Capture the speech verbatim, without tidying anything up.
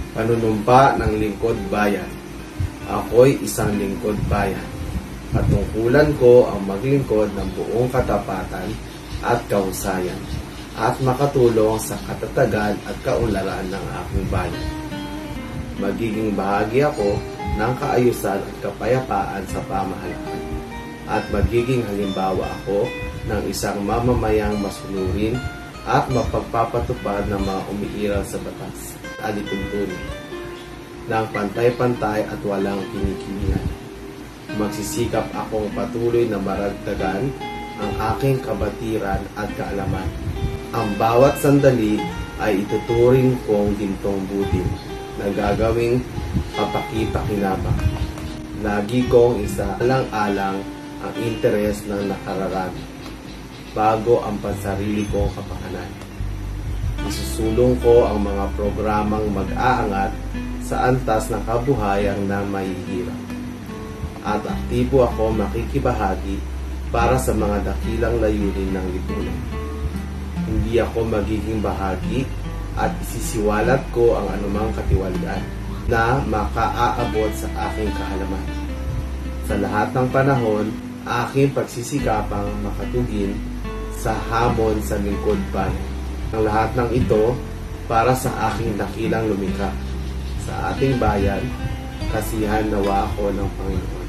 Panunumpa ng lingkod bayan. Ako'y isang lingkod bayan. Patungkulan ko ang maglingkod ng buong katapatan at kahusayan at makatulong sa katatagan at kaunlaran ng aking bayan. Magiging bahagi ako ng kaayusan at kapayapaan sa pamahalaan at magiging halimbawa ako ng isang mamamayang masunurin at mapagpapatupad ng mga umiiral sa batas at alituntunin ng pantay-pantay at walang kinikilingan. Magsisikap akong patuloy na maragdagan ang aking kabatiran at kaalaman. Ang bawat sandali ay ituturing kong gintong butil na gagawing kapaki-pakinabang. Lagi kong isaalang-alang ang interes ng nakararami bago ang pansarili kong kapakanan. Isusulong ko ang mga programang mag-aangat sa antas ng kabuhayang na mahihirap. At aktibo ako makikibahagi para sa mga dakilang layunin ng lipunan. Hindi ako magiging bahagi at isisiwalat ko ang anumang katiwalian na makaaabot sa aking kaalaman. Sa lahat ng panahon, aking pagsisikapang makatugin sa hamon sa lingkod bayan. Ang lahat ng ito para sa aking dakilang lumikha. Sa ating bayan, kasihan nawa ako ng Panginoon.